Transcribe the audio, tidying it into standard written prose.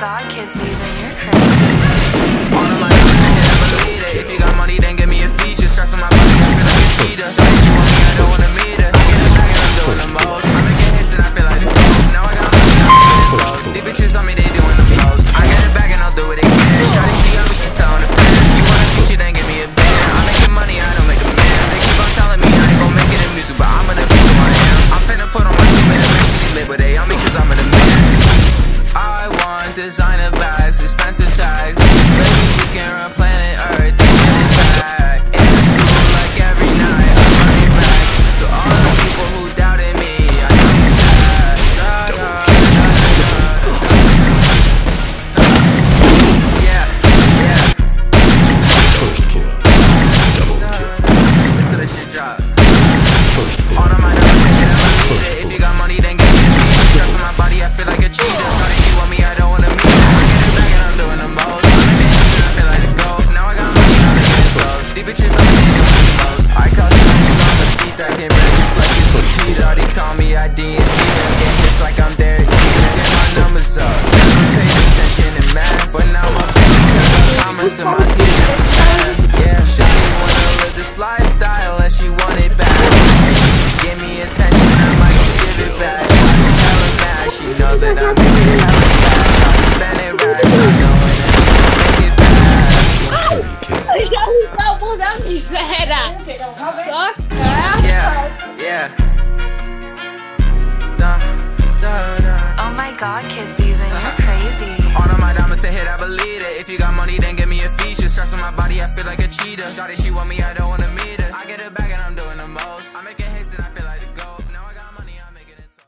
god, kids season, you're crazy. All of my diamonds, they never lead it. If you got money, then give me a feature. Straps on my body, I feel like a cheetah. Shawty, she want me, I don't wanna meet her. I get it back and I'm doing the most. I'm making hits and I feel like the GOAT. Now I got money, I'm getting close. These bitches on me, they doing the most. I get it back and I'll do it again. Shawty, she got me, she telling her friends. You want a feature, then give me a band. I'm making money, I don't make a man. They keep on telling me I ain't gon' make it in music, but I'm gonna be who I am. I'm finna put on my team and it makes me Labor Day on me cause I'm in the man. I want designer bags, expensive tags. Maybe we can run planet Earth and get it back. In the school like every night, I'm running back. To all the people who doubted me, I know you sad. Yeah, yeah. First kill. Double kill. Until this shit drop. All of my numbers, they never leave it. If you got money, then give me a feature. Straps on my body, I feel like a cheetah. Shawty, she want me, I don't wanna meet her. I get it back and I'm doing the most. I'm making hits and I feel like the GOAT. Now I got money, I'm getting close. These bitches on me, they doing the most. I call Shawty mama, she stacking bread just like it's a key. Shawty call me ID and D. I get hits like I'm Derek Jeter. Get my numbers up. Never paid attention in math, but now my baby cause of commerce and my teachers is mad. Yeah, Shawty wanna live this lifestyle and she want it back. Give me attention, I might just give it back. Shawty hella mad, she know that I'm making it hella fast. Shawty spending racks, I know it and she gon' make it back. Já salvou da miséria. Só cara. Yeah, yeah. Da, da, da. Oh my god, kids season, you're crazy. All of my diamonds, they hit, I believe it. If you got money, then give me a feature. Straps on my body, I feel like a cheetah. Shawty, she want me, I don't wanna meet her. I get it back and I'm doing